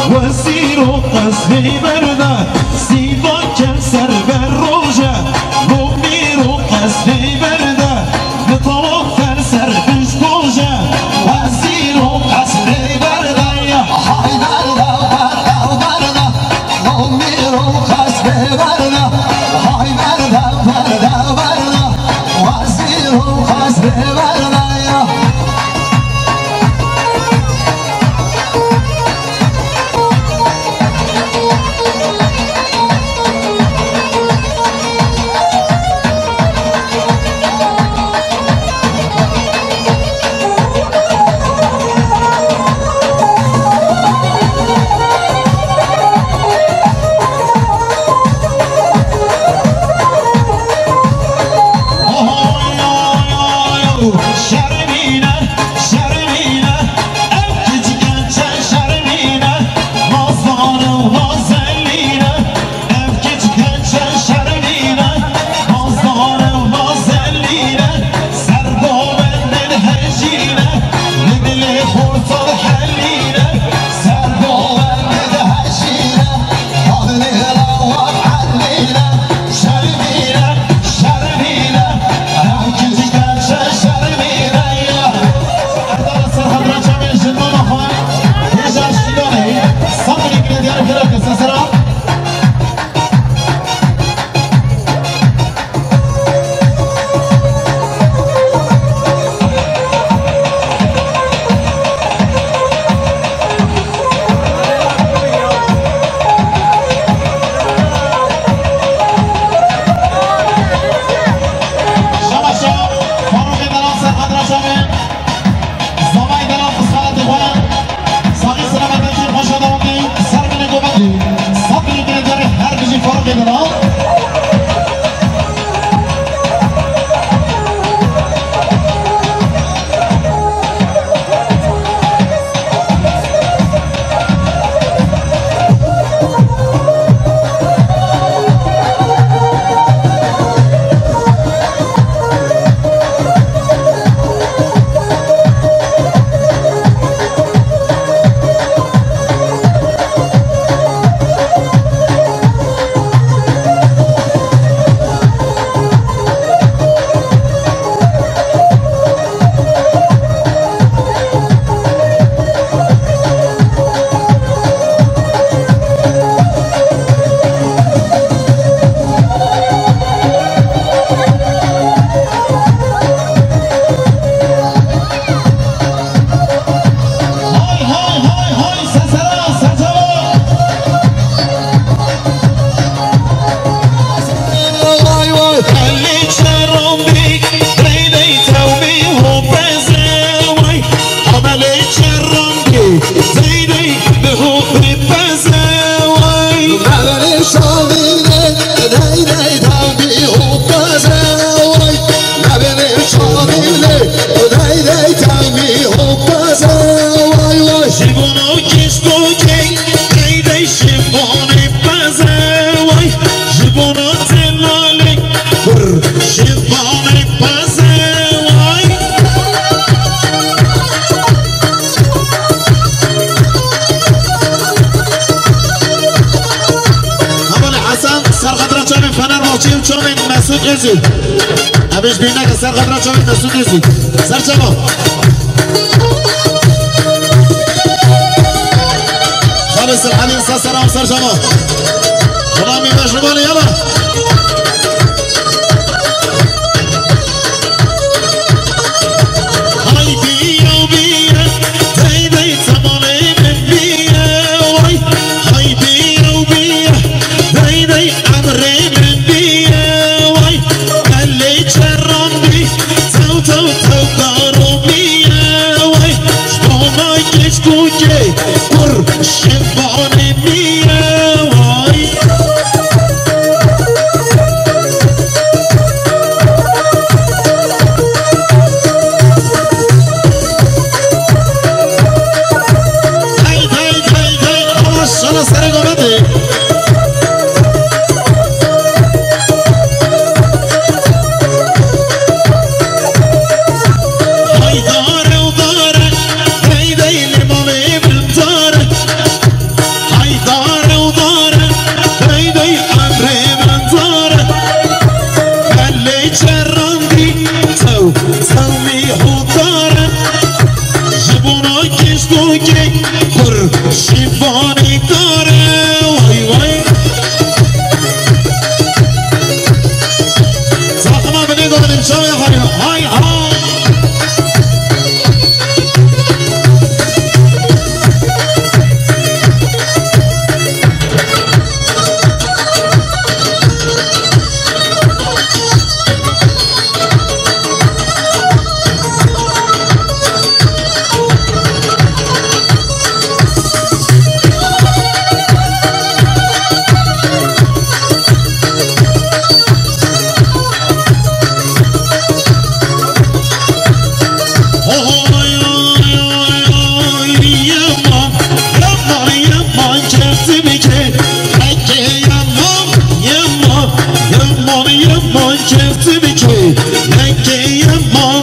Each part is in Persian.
وزیر و قصبی برده سیوا کمسر بر روژه بمیر و قصبی برده بطاق فرسر پیش گوژه وزیر و قصبی برده های برده برده بمیر و قصبی برده های برده برده وزیر و قصبی برده ابيش بينك سر غدرة شوي مسعود يزيد سر شباب خالص الحليم سر سر شباب رامي مشروباني يلا هاي بيا وبيا تايدي تمالي من بيا واي هاي بيا وبيا تايدي عمري من بيا واي اللي تشرمني تو تو تو دارو بيا واي شبوما كشكوكي ور شباني بيا واي keftimi ki Mekke yaman yaman yaman yaman keftimi ki Mekke yaman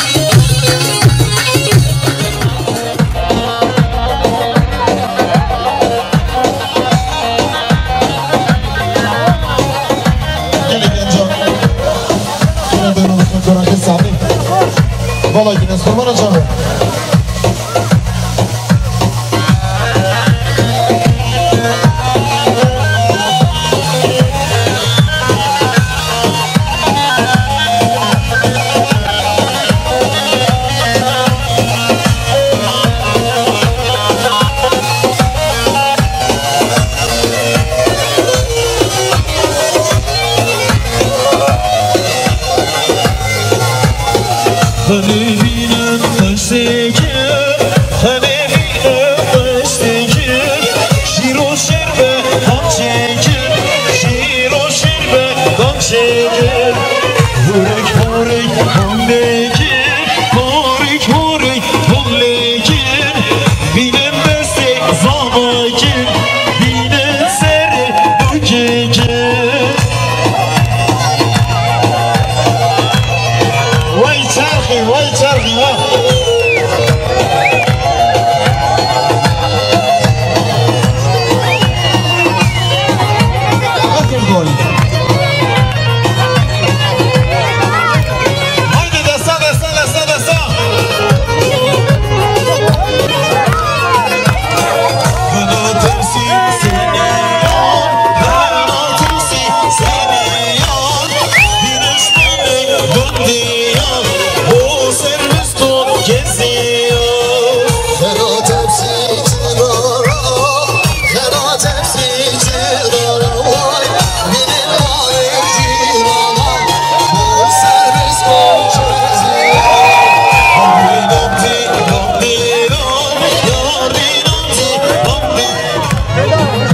Vallahi yine sorman acaba. Hanevinin özleki, hanevinin özleki Şiro şerbe kan çekir, şiro şerbe kan çekir Hurek hurek hallekir, hurek hurek hallekir Binem beste zavakir, binem seri dökekir Vay çarkı ha. Bakın gol. Haydi destan destan destan destan. Kanatımsın seni yan, kanatımsın seni yan Bir üstüne göndiyan, o servis tut geziyor Kara tepsi çıdara, kara tepsi çıdara vay benim halim cirana, bu servis konçezi. Dinamti, damdiran, yar dinamti, damdiran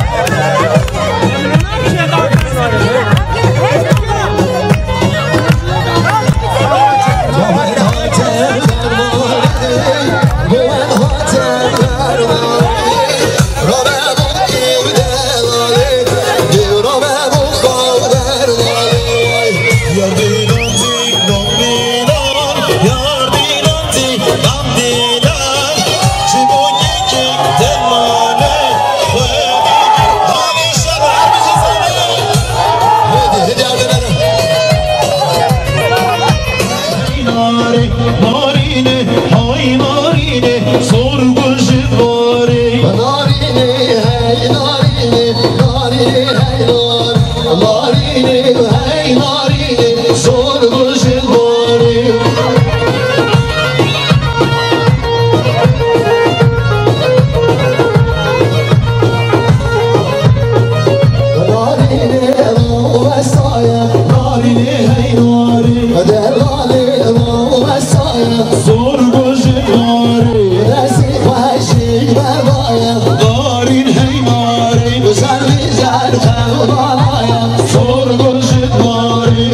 Yar dinamti, damdiran, yar dinamti, damdiran Çibun yeki temane, Hani şarar bizi sana Hadi hadi Nare, narine, hay narine, sorgu jidvari narine hey narine, narine hey nar, narine hey narine, sorgu jidvari. Narine ro vesaya, Narine, hey narine, derlale ro vesaya, sorgu jidvari resik vahşi bevaya, Narin, hey narin, güzel güzel kevbalaya, sorgu jidvari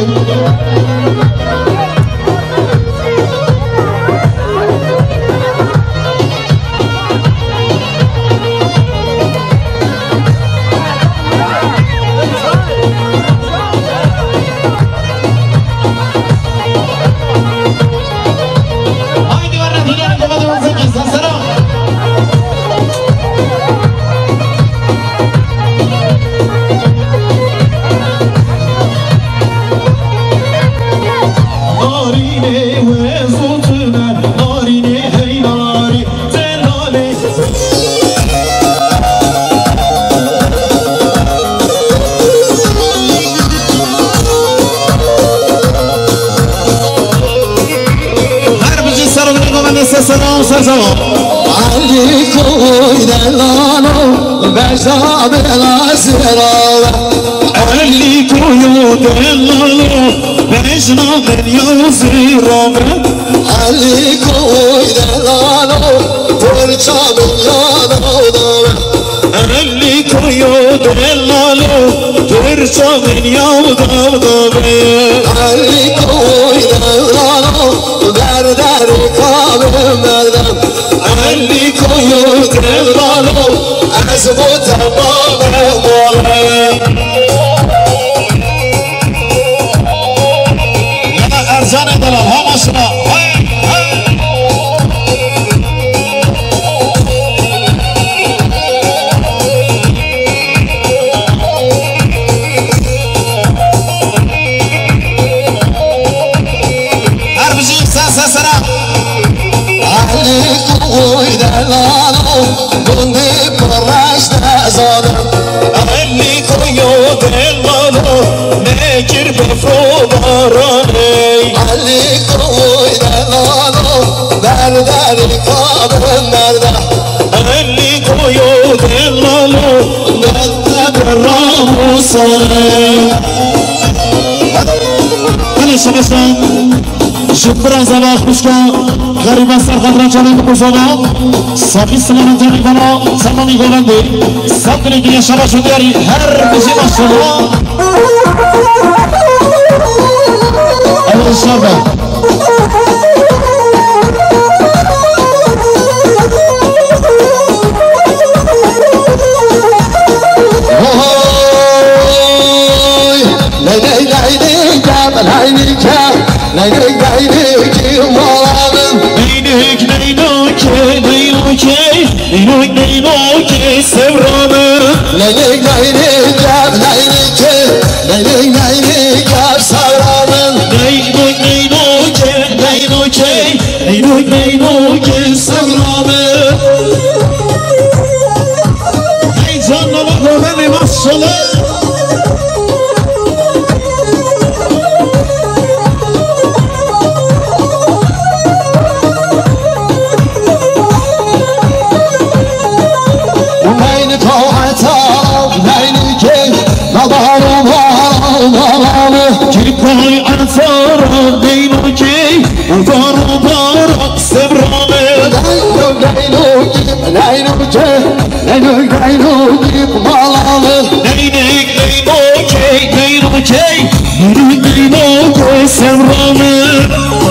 haydi var dilerim babamızın kızı selam. Narine ve zotuna, narine, hey nari, tenale Her bizi sarılır babamızın selam selam. Ali koy delano, beşa bela sirala. Ali koyu dellalo, bejna ben yazirame Ali koy delano, fırça bela Ali koyu dellalo, fırça ben yazirame Ali koy delano, derderi kabim merdem. Ali koyu dellalo, Azbo تمام موله يلا ارزان دلال ها ماشنا اربجي ساسا عليكم دلالو دوني براش نزالو عليكم يو دلالو نكر بفرو باراني عليكم دلالو بردر كابر مرده عليكم يو دلالو بردر راموساني أنا شبشان شكرا زبا خوشكا غريبا سرخطرا جانب بزانا ساقی سلام جانب بنا سلامی گلنده سبتنی که شبا شدیاری هر بزی ماشاءالله اول شبا نينوكي سورانه نينك نينك جاب نينك جاب سورانه نينوكي سورانه ای جان نواه بنی ماشاءالله كيباي أنصار دينوكي أنصار بارك سبرانه نينوكي مالانه نينوكي سبرانه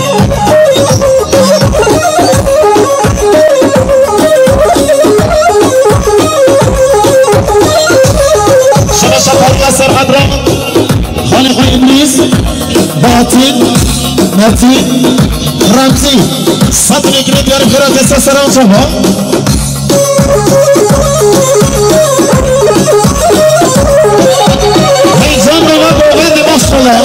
شبشب هرقا سرحدران خالق إبليس باطن متين رمزي صدري كنت يارب خيرات السلام شباب هيزان نواب وغند ماشاءالله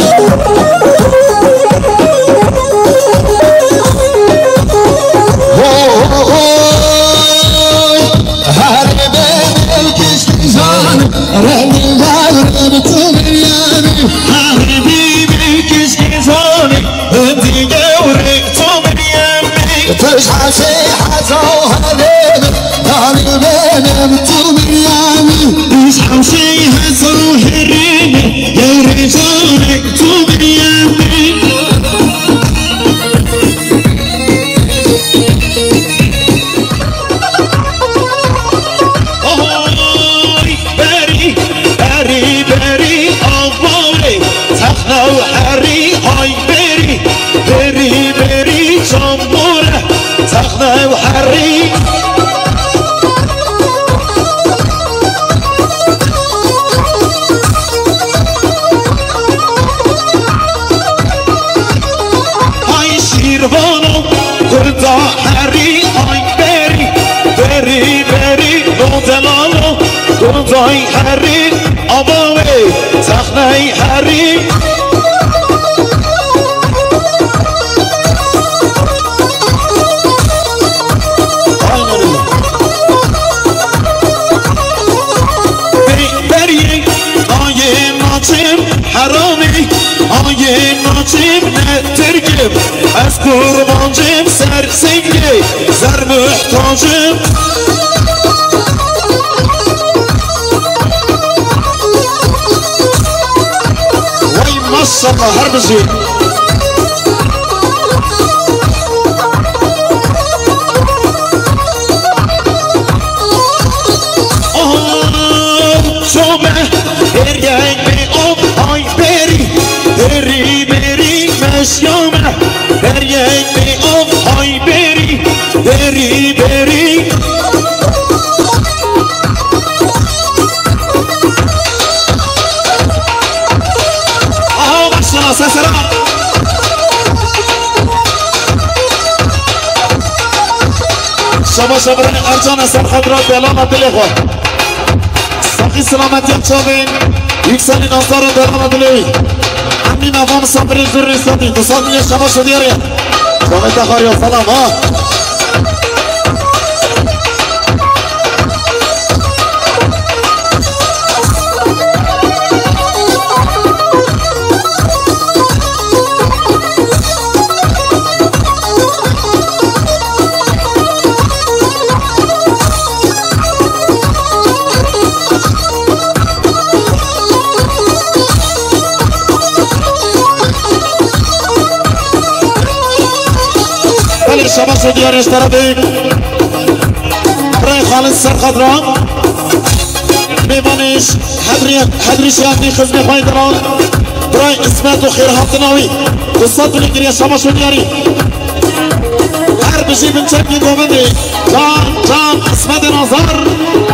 تشحى شيحة وهرب داري بينهم توميامي تشحى شيحة وهرب يا رجالك توميامي بري أبوري تخنا وحري هاي بري جنبوره تخنا وحري هاي شيروانو قردا حري هاي بري نودلالو قرداي حري أبوي تخناي حري حرامي آیه ناچیم نترگم از قربانجم سرسنگه زر محتاجم وای ماشاءالله هر بزید مشیامه در یک می آف های بری جانا سسرا شما شبران ارجان سرخدرات دلانا دلی خود ساقی سلامتی چاوین یک سالی نازدار دلانا دلی همین افام صبری زور رساتی دو سال میگه شما شدی یاری شما تخاری سلام ها شما شدی یارش طرفی برای خالص سرخدران میوانش حدریشی هفتی خزمی خواهی دران برای اسمت و خیر هفتناوی دوستان تو نگیری شما شدی یاری هر بشی بنچنگی گوبندی جان اسمت نازار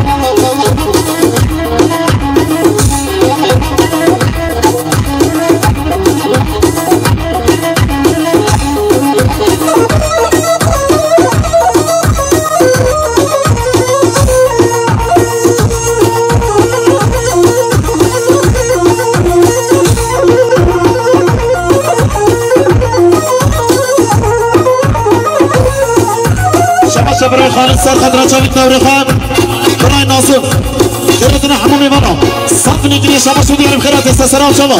برای خالد سرخدران چاوید نوری خان برای ناصف خیراتنا حمومی منو صف نگیری شما شدی یاریم خیرات استسرام شما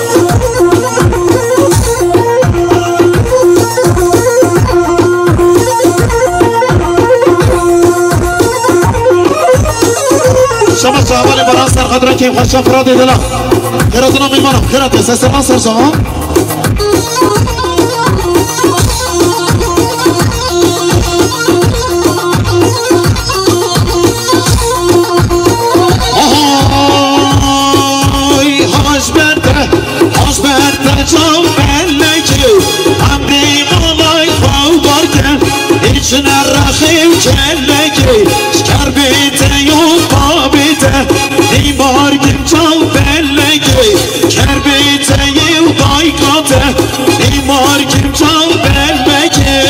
شما شهوانی برای سرخدران که این خوشا فرادی دلا خیراتنا میمانم خیرات استسرام سر شما جام بلکه امری مالای خوار کن ایچ نرخیم کلکه شکر بیته یون پا بیته دیمارگیم جام بلکه کر بیته یون دایکاته دیمارگیم جام بلکه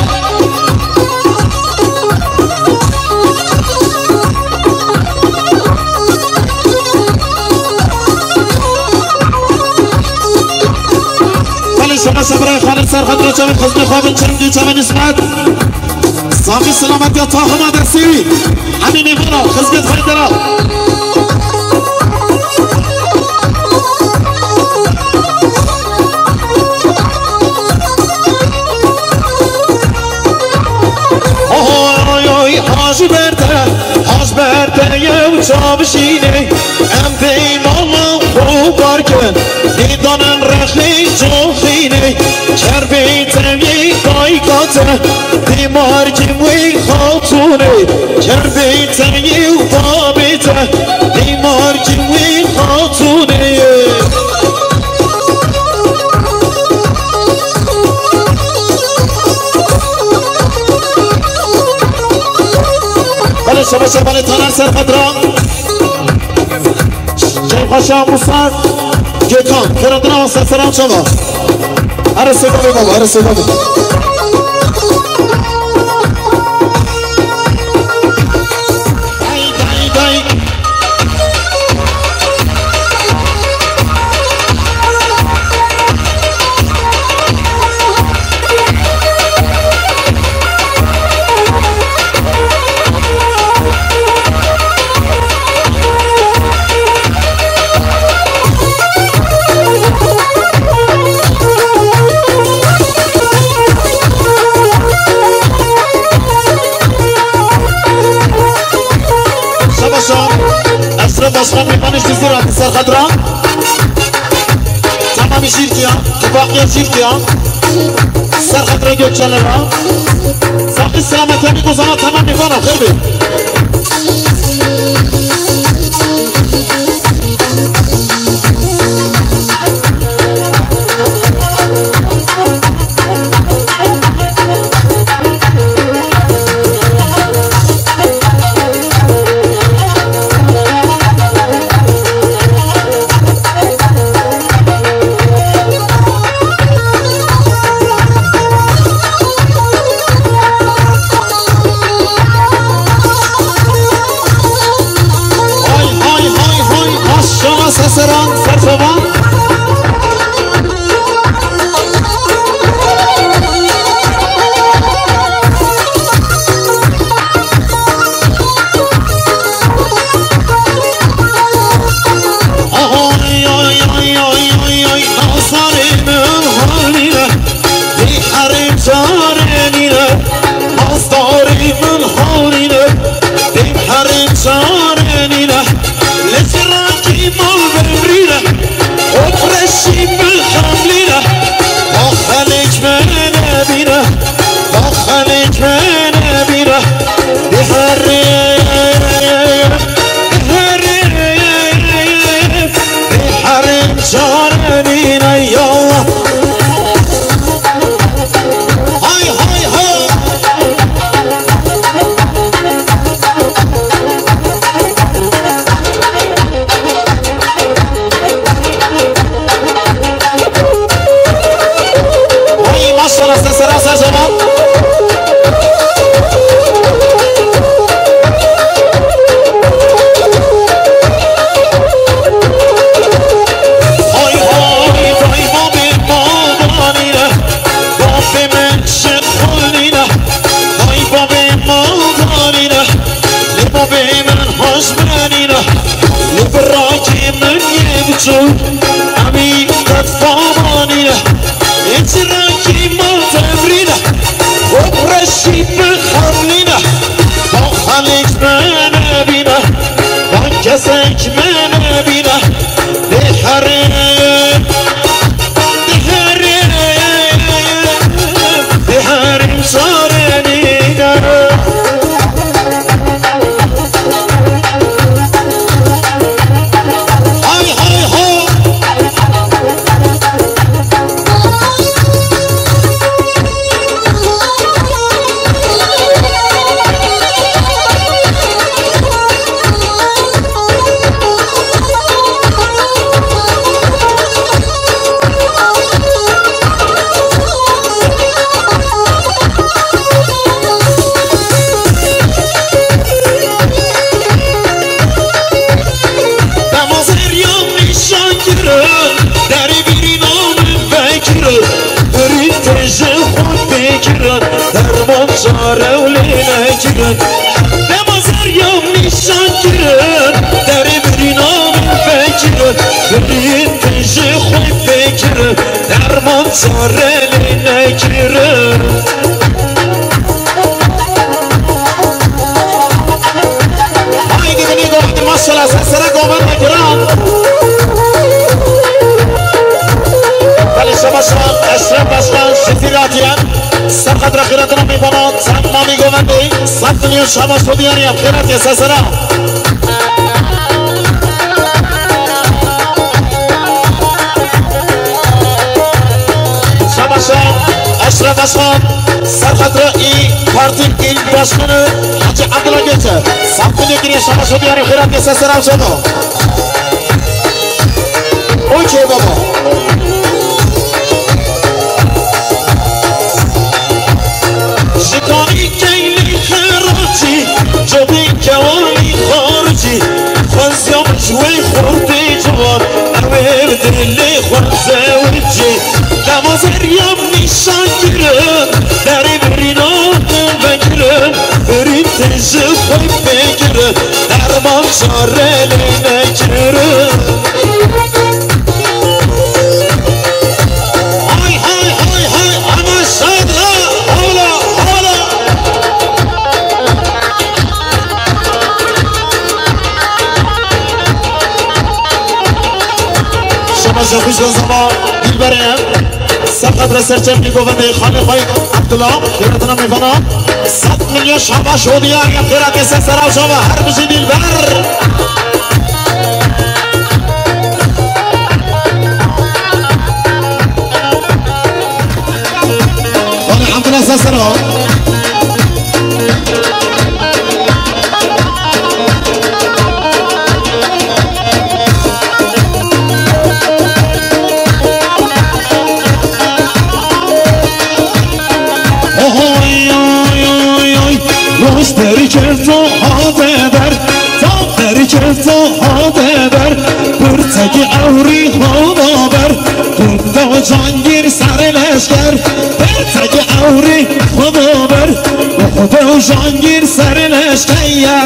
شما شبرای خالد سرخدران چاوید خزمی خوابین چرمگی چاوید اسمت ساقی سلامت یا تاخم آدرسی همین ایمانا خزمیت خواهید درا حاج برده یو چاوشینه ام دیمالا خوب بارکن دیدانم رخی جوخینه کر بیتم یک دایکاته دیمار کموی خاتونه کر بیتم یک بابیته دیمار کموی خاتونه بله شما شبانه تانر سرخدران جای خوشا مصر گیتان خیراتنا و سرسران شما عرصه بابی بابا عرصه بابی باشقان میکنش دیزیران سرخدران تمامی شیرکیان باقی شیرکیان سرخدران گوچاله را ساقی سلامتی همی گوزانا تمام میکنم خیلی سران سرسوان أمي قد فامانينا إتراكي ما تمرينا وبرشي بخملنا بخليك ما نبينا بنكسك ما نبينا بحرم بحرم صارنينا صاروا ولينا جرن بمزار يوم نشان جرن داري برينا من فجرن برين تنجي خوي فجرن درمان صار لينا جرن هايدي بني قومت ماشاءالله سسرا قومت جران بله شباشان اشرف باشان شفیراتیان سرخط را خیراتنا میباند سمانی گوندی سمتنی و شما سودیانی هم خیراتی سسرا شباشان اشرف باشان سرخط را ای پارتی این باشکنه حاجی عبدالله گیچه سمتنی گیری شما سودیانی خیراتی سسرا شما اوکی بابا شکانی کیلی خراجی جبی جوانی خارجی خوزیم جوی خورده جوان اویر دلی خوزه ورجی نمازریم نیشان گرم داری برینام بگرم برین تیجه خوی بگرم درمان چاره لی نگرم خوش زمان دل بریم سرخط را سرچم می گوونده خانه خواهی عبدالله خیراتنا می کنم 100 میلیون شما شودی اگر خیرات سرسرا شما هر بشی دل بر خانه عبدالله سرسرا داری که تو ها ببر تا داری که تو ها ببر برتگی صبح و جانگیر سرنش تیر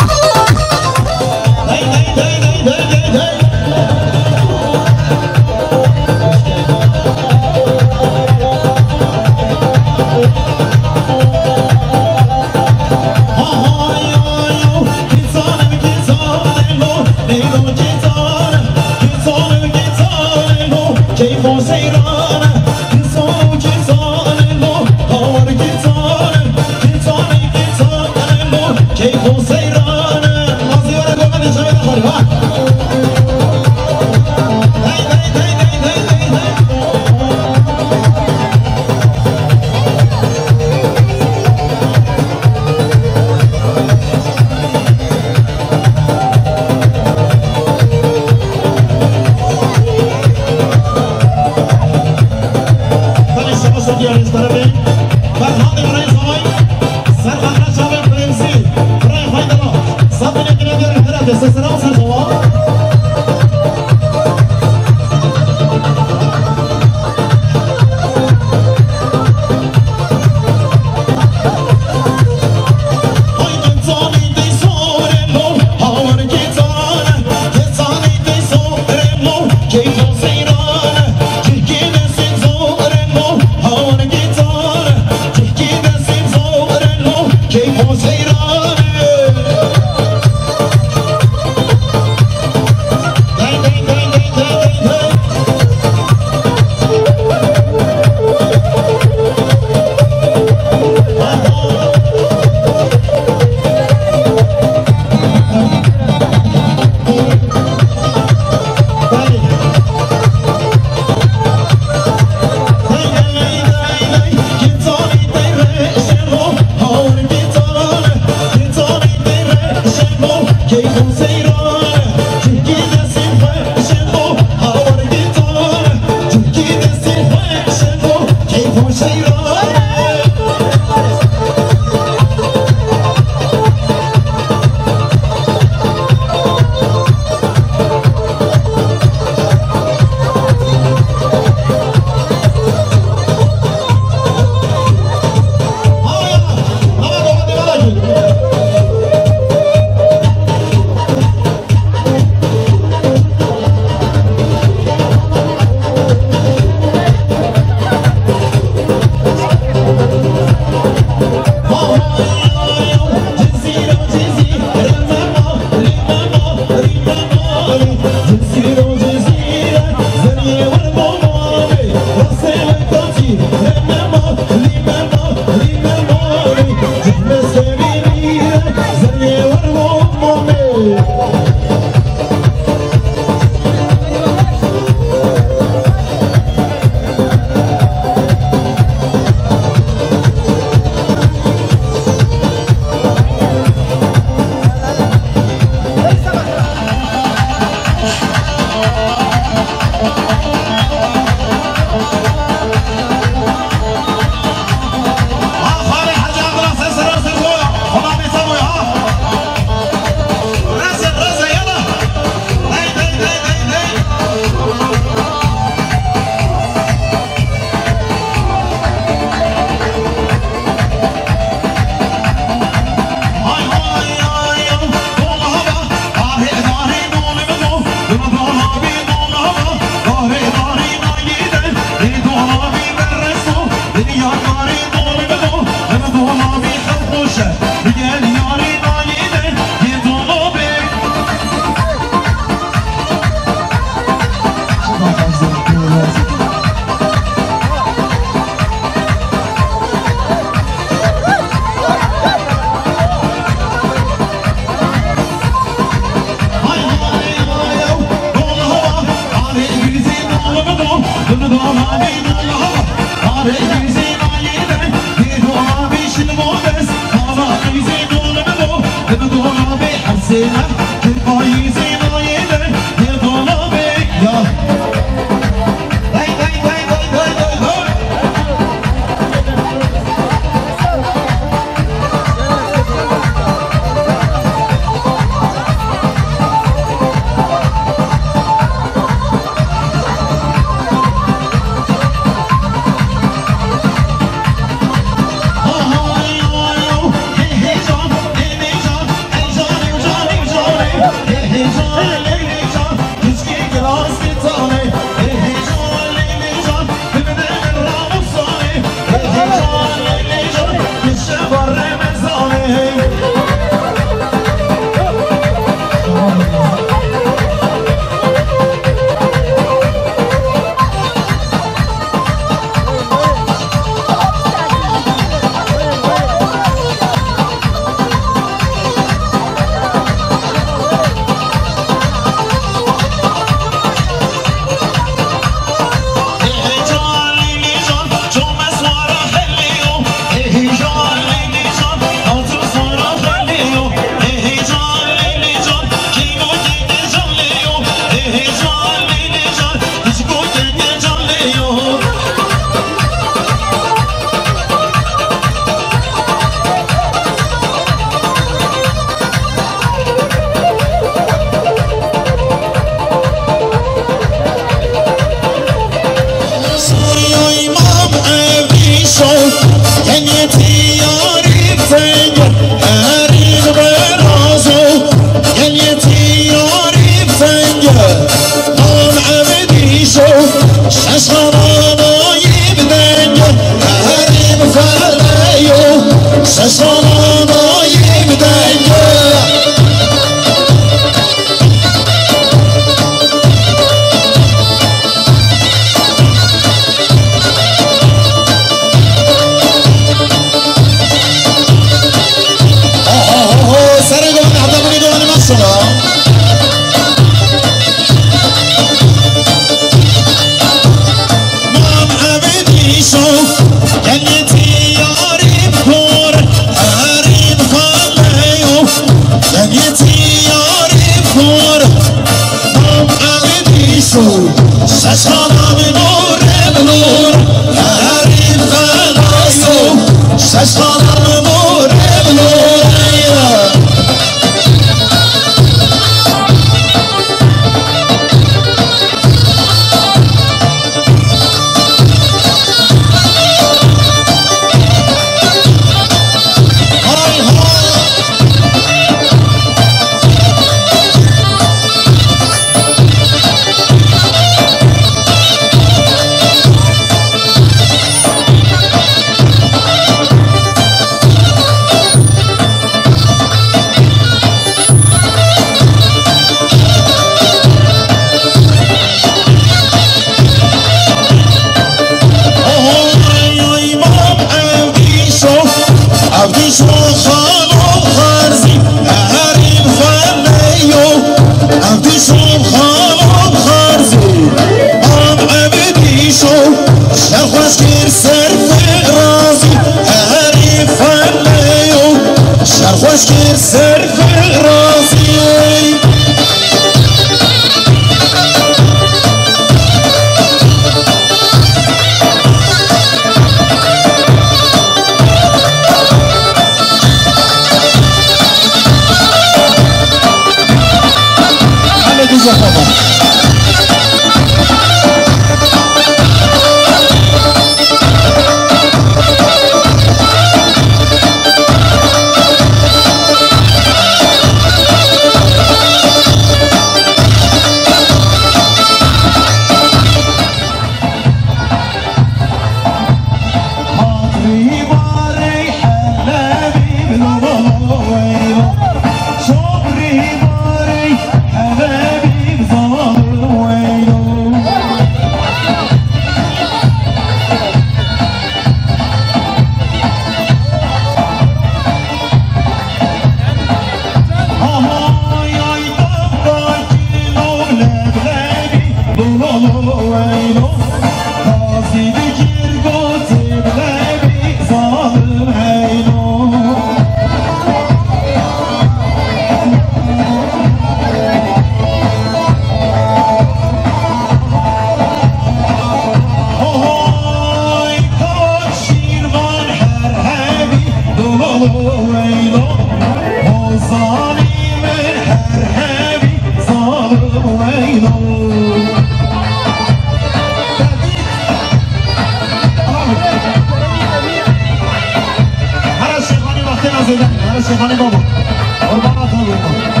شیخانی بابا قربانات الله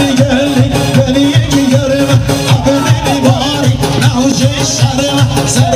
Sarı